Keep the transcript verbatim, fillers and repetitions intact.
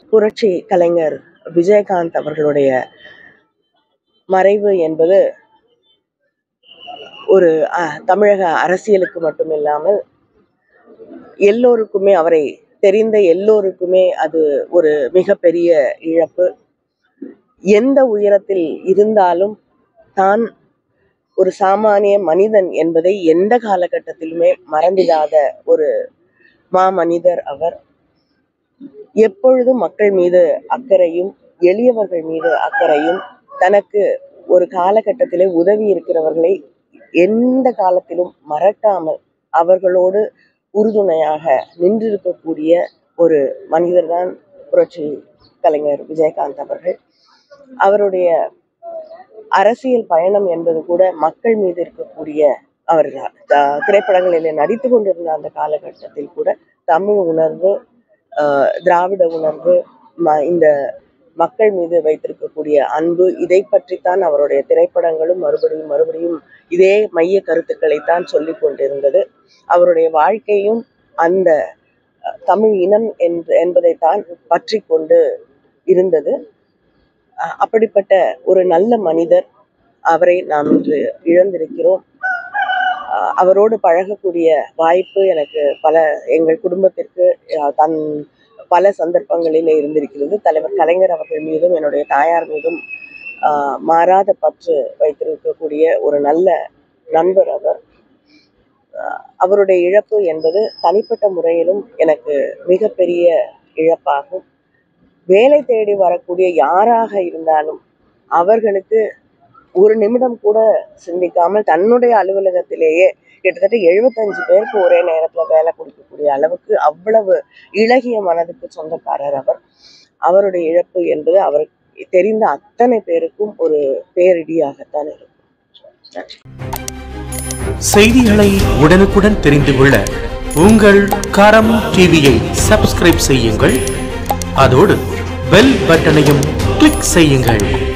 புரட்சி கலைஞர் விஜயகாந்த் அவர்களுடைய மறைவு என்பது ஒரு தமிழக அரசியலுக்கு மட்டுமில்லாமல் எல்லோருக்குமே, அவரை தெரிந்த எல்லோருக்குமே அது ஒரு மிகப்பெரிய இழப்பு. எந்த உயரத்தில் இருந்தாலும் தான் ஒரு சாமானிய மனிதன் என்பதை எந்த காலகட்டத்திலுமே மறந்திடாத ஒரு மாமனிதர் அவர். எப்பொழுதும் மக்கள் மீது அக்கறையும் எளியவர்கள் மீது அக்கறையும், தனக்கு ஒரு காலகட்டத்திலே உதவி இருக்கிறவர்களை எந்த காலத்திலும் மறக்காமல் அவர்களோடு உறுதுணையாக நின்றிருக்கக்கூடிய ஒரு மனிதர் தான் புரட்சி கலைஞர் விஜயகாந்த் அவர்கள். அவருடைய அரசியல் பயணம் என்பது கூட மக்கள் மீது இருக்கக்கூடிய, அவர் திரைப்படங்களில் நடித்து கொண்டிருந்த அந்த காலகட்டத்தில் கூட தமிழ் உணர்வு, திராவிட உணர்வு, இந்த மக்கள் மீது வைத்திருக்கக்கூடிய அன்பு, இதை பற்றித்தான் அவருடைய திரைப்படங்களும் மறுபடியும் மறுபடியும் இதே மைய கருத்துக்களைத்தான் சொல்லி கொண்டிருந்தது. அவருடைய வாழ்க்கையும் அந்த தமிழ் இனம் என்பதைத்தான் பற்றி கொண்டு இருந்தது. அப்படிப்பட்ட ஒரு நல்ல மனிதர், அவரை நாம் இன்று இழந்திருக்கிறோம். அவரோடு பழகக்கூடிய வாய்ப்பு எனக்கு பல எங்கள் குடும்பத்திற்கு தன் பல சந்தர்ப்பங்களிலே இருந்திருக்கிறது. தலைவர் கலைஞர் அவர்கள் மீதும் என்னுடைய தாயார் மீதும் ஆஹ் மாறாத பற்று வைத்திருக்கக்கூடிய ஒரு நல்ல நண்பர் அவர். அவருடைய இழப்பு என்பது தனிப்பட்ட முறையிலும் எனக்கு மிகப்பெரிய இழப்பாகும். வேலை தேடி வரக்கூடிய யாராக இருந்தாலும் அவர்களுக்கு ஒரு நிமிடம் கூட சிந்திக்காமல் தன்னுடைய அலுவலகத்திலேயே கிட்டத்தட்ட எழுபத்தஞ்சு பேருக்கு ஒரே நேரத்துல வேலை கொடுக்கக்கூடிய அளவுக்கு அவ்வளவு இளகிய மனதுக்கு சொந்தக்காரர் அவர். அவருடைய இழப்பு என்பது அவருக்கு தெரிந்த அத்தனை பேருக்கும் ஒரு பேரிடியாகத்தான் இருக்கும். செய்திகளை உடனுக்குடன் தெரிந்து கொள்ள உங்கள் கரம் டிவியை சப்ஸ்கிரைப் செய்யுங்கள். அதோடு பெல் பட்டனையும் கிளிக் செய்யுங்கள்.